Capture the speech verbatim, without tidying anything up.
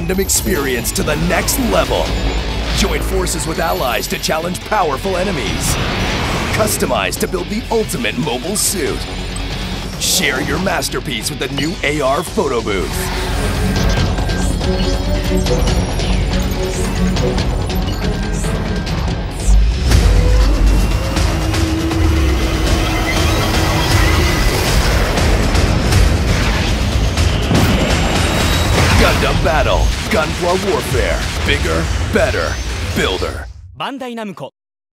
Gundam experience to the next level. Join forces with allies to challenge powerful enemies. Customize to build the ultimate mobile suit. Share your masterpiece with the new A R photo booth. Gundam Battle, Gunpla Warfare, bigger, better, builder. バンダイナムコ